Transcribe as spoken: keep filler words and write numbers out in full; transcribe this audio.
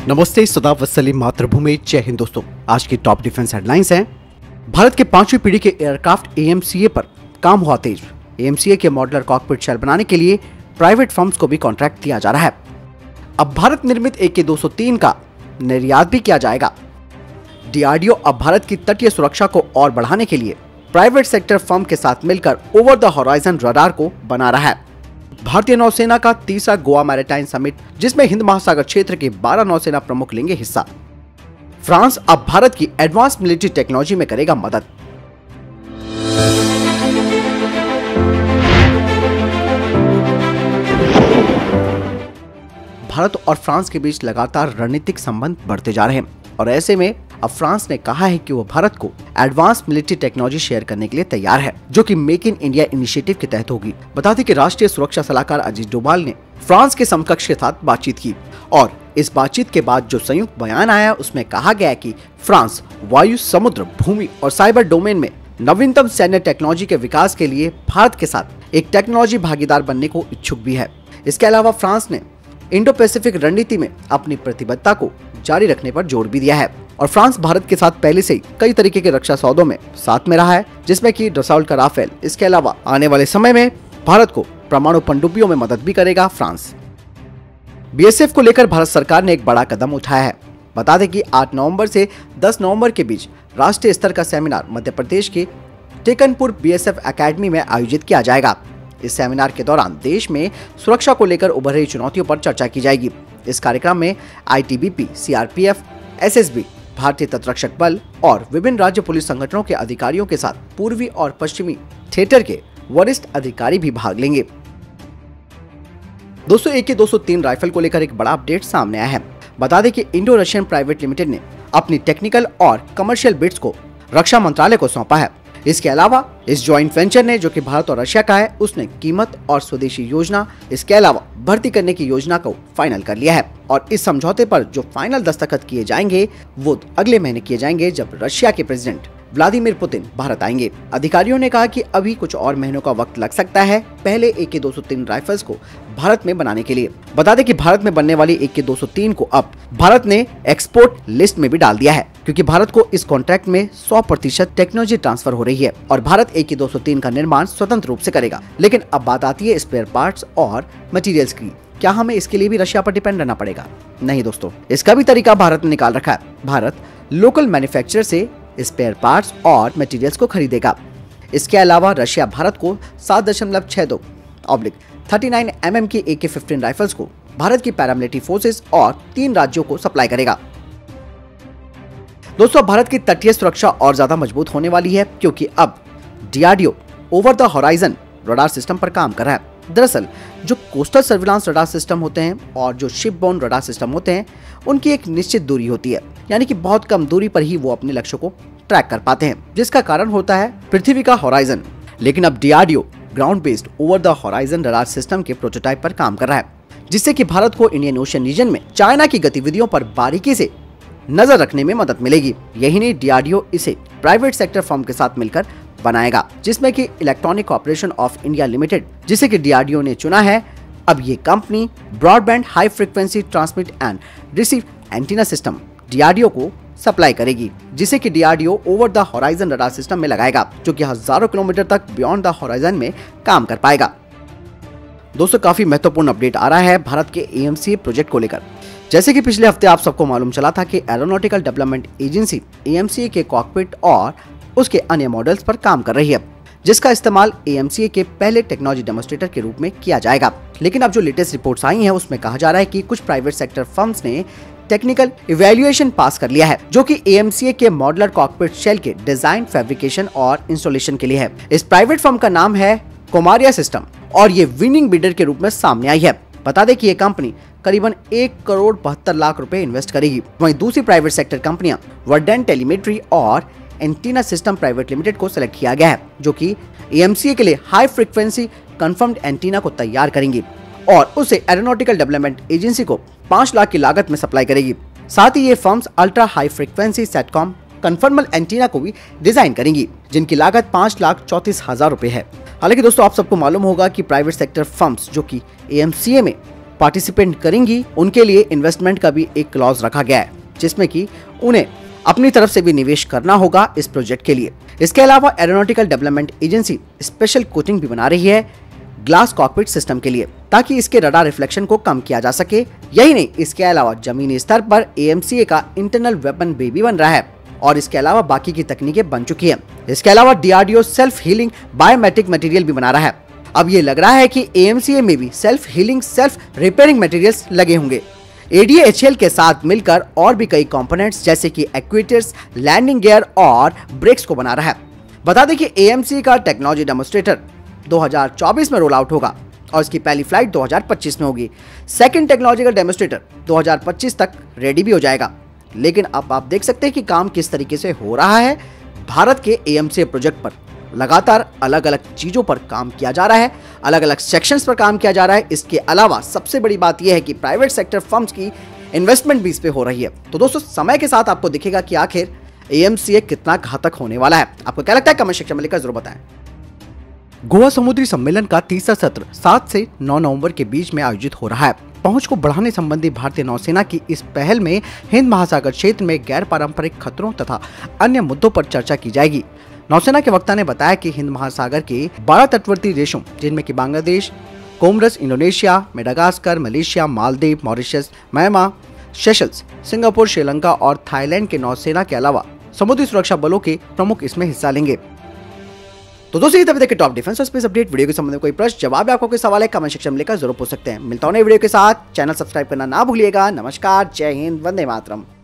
नमस्ते, सदाब वत्सली मातृभूमि, जय हिंद। दोस्तों, आज की टॉप डिफेंस हेडलाइंस हैं। भारत के पांचवी पीढ़ी के एयरक्राफ्ट ए एम सी ए पर काम हुआ तेज। ए एम सी ए के मॉडुलर कॉकपिट शेल बनाने के लिए प्राइवेट फर्म्स को भी कॉन्ट्रैक्ट दिया जा रहा है। अब भारत निर्मित ए के दो सौ तीन का निर्यात भी किया जाएगा। डी आर डी ओ अब भारत की तटीय सुरक्षा को और बढ़ाने के लिए प्राइवेट सेक्टर फर्म के साथ मिलकर ओवर द हॉराइजन रडार को बना रहा है। भारतीय नौसेना का तीसरा गोवा मैरीटाइम समिट, जिसमें हिंद महासागर क्षेत्र के बारह नौसेना प्रमुख लेंगे हिस्सा। फ्रांस अब भारत की एडवांस मिलिट्री टेक्नोलॉजी में करेगा मदद। भारत और फ्रांस के बीच लगातार रणनीतिक संबंध बढ़ते जा रहे हैं और ऐसे में अब फ्रांस ने कहा है कि वो भारत को एडवांस मिलिट्री टेक्नोलॉजी शेयर करने के लिए तैयार है, जो कि मेक इन इंडिया इनिशिएटिव के तहत होगी। बता दें कि राष्ट्रीय सुरक्षा सलाहकार अजीत डोभाल ने फ्रांस के समकक्ष के साथ बातचीत की और इस बातचीत के बाद जो संयुक्त बयान आया उसमें कहा गया कि फ्रांस वायु, समुद्र, भूमि और साइबर डोमेन में नवीनतम सैन्य टेक्नोलॉजी के विकास के लिए भारत के साथ एक टेक्नोलॉजी भागीदार बनने को इच्छुक भी है। इसके अलावा फ्रांस ने इंडो पैसिफिक रणनीति में अपनी प्रतिबद्धता को जारी रखने पर जोर भी दिया है और फ्रांस भारत के साथ पहले से ही कई तरीके के रक्षा सौदों में साथ में रहा है, जिसमें कि डसॉल्ट का राफेल। इसके अलावा आने वाले समय में भारत को परमाणु पनडुब्बियों में मदद भी करेगा फ्रांस। बी एस एफ को लेकर भारत सरकार ने एक बड़ा कदम उठाया है। बता दें कि आठ नवंबर से दस नवंबर के बीच राष्ट्रीय स्तर का सेमिनार मध्य प्रदेश के Tekanpur B S F academy में आयोजित किया जाएगा। इस सेमिनार के दौरान देश में सुरक्षा को लेकर उभर रही चुनौतियों पर चर्चा की जाएगी। इस कार्यक्रम में I T B P, C R P F, S S B, भारतीय तटरक्षक बल और विभिन्न राज्य पुलिस संगठनों के अधिकारियों के साथ पूर्वी और पश्चिमी थिएटर के वरिष्ठ अधिकारी भी भाग लेंगे। दोस्तों, ए के दो सौ तीन राइफल को लेकर एक बड़ा अपडेट सामने आया है। बता दें कि इंडो रशियन प्राइवेट लिमिटेड ने अपनी टेक्निकल और कमर्शियल बिड्स को रक्षा मंत्रालय को सौंपा है। इसके अलावा इस ज्वाइंट वेंचर ने, जो कि भारत और रशिया का है, उसने कीमत और स्वदेशी योजना, इसके अलावा भर्ती करने की योजना को फाइनल कर लिया है और इस समझौते पर जो फाइनल दस्तखत किए जाएंगे वो अगले महीने किए जाएंगे, जब रशिया के प्रेसिडेंट व्लादिमीर पुतिन भारत आएंगे। अधिकारियों ने कहा कि अभी कुछ और महीनों का वक्त लग सकता है पहले ए के दो सौ तीन राइफल्स को भारत में बनाने के लिए। बता दें कि भारत में बनने वाली ए के दो सौ तीन को अब भारत ने एक्सपोर्ट लिस्ट में भी डाल दिया है, क्योंकि भारत को इस कॉन्ट्रैक्ट में सौ प्रतिशत टेक्नोलॉजी ट्रांसफर हो रही है और भारत ए के दो सौ तीन का निर्माण स्वतंत्र रूप से करेगा। लेकिन अब बात आती है स्पेयर पार्ट्स और मटेरियल्स की। क्या हमें इसके लिए भी रशिया पर डिपेंड रहना पड़ेगा? नहीं दोस्तों, इसका भी तरीका भारत ने निकाल रखा है। भारत लोकल मैन्युफैक्चरर से स्पेयर पार्ट्स और मटेरियल्स को खरीदेगा। इसके अलावा रशिया भारत को सात दशमलव छह दो oblique thirty nine M M की ए के फिफ्टीन राइफल्स को भारत की पैरामिलिट्री फोर्सेस और तीन राज्यों को सप्लाई करेगा। दोस्तों, भारत की तटीय सुरक्षा और ज्यादा मजबूत होने वाली है, क्योंकि अब D R D O over the horizon radar system पर काम कर रहा है। दरअसल जो कोस्टल सर्विलांस रडार सिस्टम होते हैं और जो शिप बोर्न रडार सिस्टम होते हैं, उनकी एक निश्चित दूरी होती है, यानी कि बहुत कम दूरी पर ही वो अपने लक्ष्य को ट्रैक कर पाते हैं, जिसका कारण होता है पृथ्वी का हॉराइजन। लेकिन अब D R D O ground based over the horizon radar system के प्रोटोटाइप पर काम कर रहा है, जिससे कि भारत को इंडियन ओशन रीजन में चाइना की गतिविधियों पर बारीकी से नजर रखने में मदद मिलेगी। यही नहीं, डी आर डी ओ इसे प्राइवेट सेक्टर फर्म के साथ मिलकर बनाएगा, जिसमें कि electronic corporation of India limited, जिसे कि डी आर डी ओ ने चुना है। अब ये company broadband high frequency transmit and receive antenna system D R D O को सप्लाई करेगी, जिसे कि D R D O over the horizon radar system में लगाएगा, जो कि हजारों किलोमीटर तक बियॉन्ड द हॉराइजन में काम कर पाएगा। दोस्तों, काफी महत्वपूर्ण अपडेट आ रहा है भारत के ए एम सी ए प्रोजेक्ट को लेकर। जैसे कि पिछले हफ्ते आप सबको मालूम चला था कि aeronautical development agency A M C A के कॉकपिट और उसके अन्य मॉडल्स पर काम कर रही है, जिसका इस्तेमाल ए एम सी ए के पहले टेक्नोलॉजी डेमोन्स्ट्रेटर के रूप में किया जाएगा। लेकिन अब जो लेटेस्ट रिपोर्ट्स आई हैं उसमें कहा जा रहा है कि कुछ प्राइवेट सेक्टर फर्म्स ने टेक्निकल इवैल्यूएशन पास कर लिया है, जो कि ए एम सी ए के मॉडुलर कॉकपिट शेल के डिजाइन, फैब्रिकेशन और इंस्टॉलेशन के लिए है। इस प्राइवेट फर्म का नाम है कोमारिया सिस्टम और ये विनिंग बिडर के रूप में सामने आई है। बता दें कि ये कंपनी करीबन एक करोड़ बहत्तर लाख रुपए इन्वेस्ट करेगी। वहीं दूसरी प्राइवेट सेक्टर कंपनियां वर्डेंट टेलीमेट्री और एंटीना सिस्टम प्राइवेट लिमिटेड को सिलेक्ट किया गया है, जो कि ए एम सी ए के लिए हाई फ्रीक्वेंसी कंफर्म्ड एंटीना को तैयार करेंगी और उसे एरोनॉटिकल डेवलपमेंट एजेंसी को पाँच लाख की लागत में सप्लाई करेगी। साथ ही ये firms ultra high frequency satcom conformal antenna को भी डिजाइन करेंगी, जिनकी लागत पाँच लाख चौतीस हजार रुपए है। हालांकि दोस्तों, आप सबको मालूम होगा कि प्राइवेट सेक्टर फर्म्स जो कि ए एम सी ए में पार्टिसिपेट करेंगी उनके लिए इन्वेस्टमेंट का भी एक क्लॉज रखा गया है, जिसमें कि उन्हें अपनी तरफ से भी निवेश करना होगा इस प्रोजेक्ट के लिए। इसके अलावा aeronautical development agency special coating भी बना रही है ग्लास कॉकपिट सिस्टम के लिए, ताकि इसके रडार रिफ्लेक्शन को कम किया जा सके। यही नहीं, इसके अलावा जमीनी स्तर पर ए एम सी ए का इंटरनल वेपन बे भी बन रहा है और इसके अलावा बाकी की तकनीकें बन चुकी हैं। इसके अलावा D R D O self healing biometric material भी बना रहा है। अब ये लग रहा है कि ए एम सी ए में भी self healing self repairing materials लगे होंगे। ए डी एच एल के साथ मिलकर और भी कई कंपोनेंट्स जैसे कि एक्ट्यूएटर्स, लैंडिंग गियर और ब्रेक्स को बना रहा है। बता दें कि ए एम सी ए का टेक्नोलॉजी डेमोन्स्ट्रेटर दो हज़ार चौबीस में रोल आउट होगा और इसकी पहली फ्लाइट दो हज़ार पच्चीस में होगी। सेकंड टेक्नोलॉजिकल डेमोन्स्ट्रेटर दो हज़ार पच्चीस तक रेडी भी हो जाएगा। लेकिन अब आप देख सकते हैं कि काम किस तरीके से हो रहा है। भारत के ए एम सी ए प्रोजेक्ट पर लगातार अलग अलग चीजों पर काम किया जा रहा है, अलग अलग सेक्शंस पर काम किया जा रहा है। इसके अलावा सबसे बड़ी बात यह है कि प्राइवेट सेक्टर फर्म्स की इन्वेस्टमेंट भी इस पे हो रही है। तो दोस्तों, समय के साथ आपको दिखेगा कि आखिर ए एम सी ए कितना घातक होने वाला है। आपको क्या लगता है? कमेंट सेक्शन में लिखकर जरूर बताएं। गोवा समुद्री सम्मेलन का तीसरा सत्र सात से नौ नवंबर के बीच में आयोजित हो रहा है। पहुंच को बढ़ाने संबंधी भारतीय नौसेना की इस पहल में हिंद महासागर क्षेत्र में गैर पारंपरिक खतरों तथा अन्य मुद्दों पर चर्चा की जाएगी। नौसेना के वक्ता ने बताया कि हिंद महासागर के बारह तटवर्ती देशों, जिनमें कि Bangladesh, Comoros, Indonesia, Madagascar, Malaysia, Maldives, Mauritius, Myanmar, Seychelles, Singapore, Sri Lanka और थाईलैंड के नौसेना के अलावा समुद्री सुरक्षा बलों के प्रमुख इसमें हिस्सा लेंगे। तो दोस्तों, ये तभी तक टॉप डिफेंस और स्पेस अपडेट। वीडियो के संबंध में कोई प्रश्न, जवाब या आपको कोई सवाल है, कमेंट सेक्शन में लेकर जरूर पूछ सकते हैं। मिलता हूं नई वीडियो के साथ। चैनल सब्सक्राइब करना ना भूलिएगा। नमस्कार, जय हिंद, वंदे मातरम।